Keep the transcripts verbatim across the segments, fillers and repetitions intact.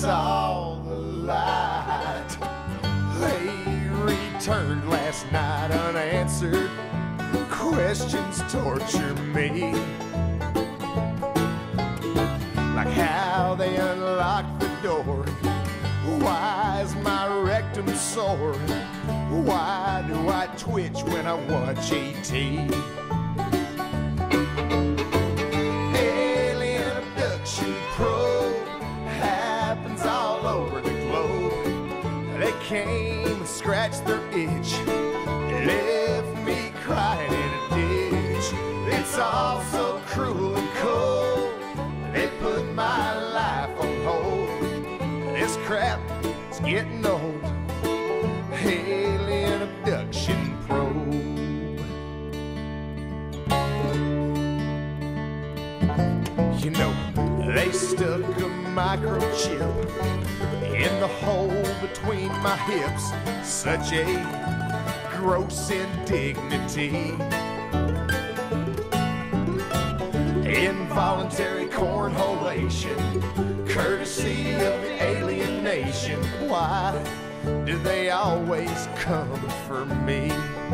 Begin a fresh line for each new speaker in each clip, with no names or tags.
saw the light. They returned last night unanswered. Questions torture me, like how they unlocked the door. Why is my rectum sore? Why do I twitch when I watch A T? Alien Abduction Probe happens all over the globe. They came and scratched their itch, left me crying in a ditch. It's all so cruel and cold. They put my life on hold. This crap is getting old. Alien Abduction Probe. You know, they stuck a microchip in the hole between my hips. Such a gross indignity. Involuntary cornholation, courtesy of the alien nation. Why do they always come for me?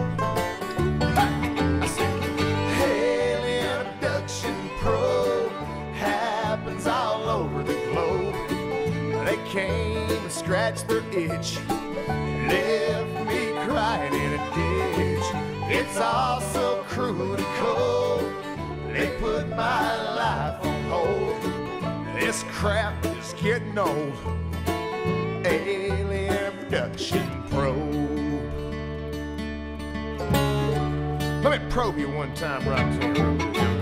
I said, Alien Abduction Probe happens all over the globe. They came and scratched their itch, left me crying in a ditch. It's all so cruel and cold. They put my life on hold. This crap is getting old. Alien Abduction Probe. Let me probe you one time, Roxanne.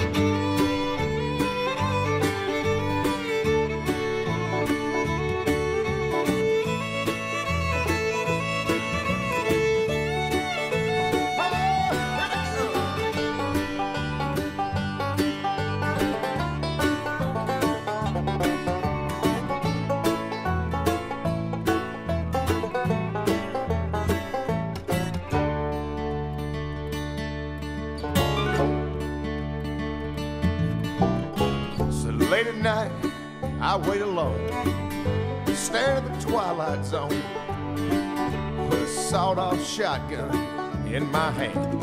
Late at night, I wait alone, staring at the twilight zone, with a sawed-off shotgun in my hand.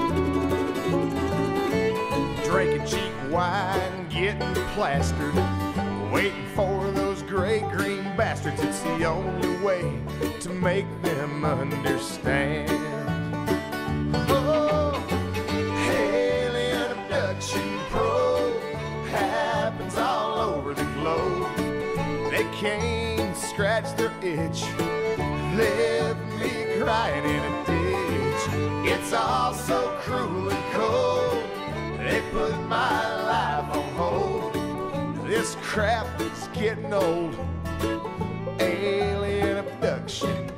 Drinking cheap wine, getting plastered, waiting for those gray-green bastards. It's the only way to make them understand. Oh, Alien Abduction Probe happens all over the globe. They came, scratched their itch, left me crying in a ditch. It's all so cruel and cold. They put my life on hold. This crap is getting old. Alien Abduction